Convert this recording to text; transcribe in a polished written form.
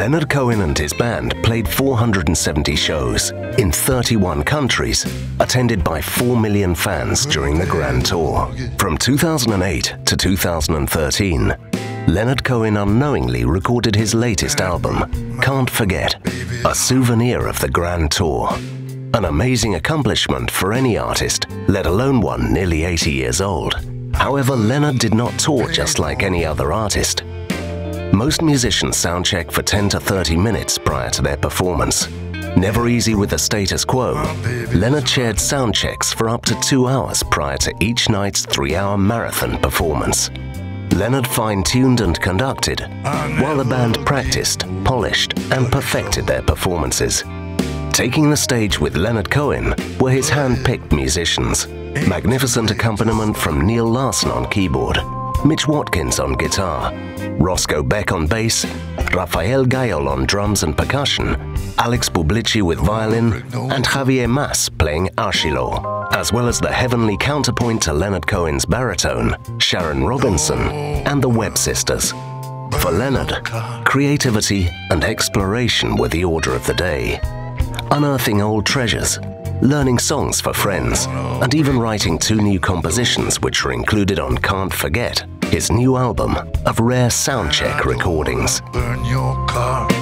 Leonard Cohen and his band played 470 shows in 31 countries, attended by 4 million fans during the Grand Tour. From 2008 to 2013, Leonard Cohen unknowingly recorded his latest album, Can't Forget, a souvenir of the Grand Tour. An amazing accomplishment for any artist, let alone one nearly 80 years old. However, Leonard did not tour just like any other artist. Most musicians soundcheck for 10 to 30 minutes prior to their performance. Never easy with the status quo, Leonard shared soundchecks for up to 2 hours prior to each night's 3-hour marathon performance. Leonard fine-tuned and conducted, while the band practiced, polished, and perfected their performances. Taking the stage with Leonard Cohen were his hand-picked musicians. Magnificent accompaniment from Neil Larson on keyboard, Mitch Watkins on guitar, Roscoe Beck on bass, Rafael Gayol on drums and percussion, Alex Bublici with violin, and Javier Mas playing archilo, as well as the heavenly counterpoint to Leonard Cohen's baritone, Sharon Robinson, and the Webb Sisters. For Leonard, creativity and exploration were the order of the day. Unearthing old treasures, learning songs for friends, and even writing 2 new compositions which are included on Can't Forget, his new album of rare soundcheck recordings. Burn your car.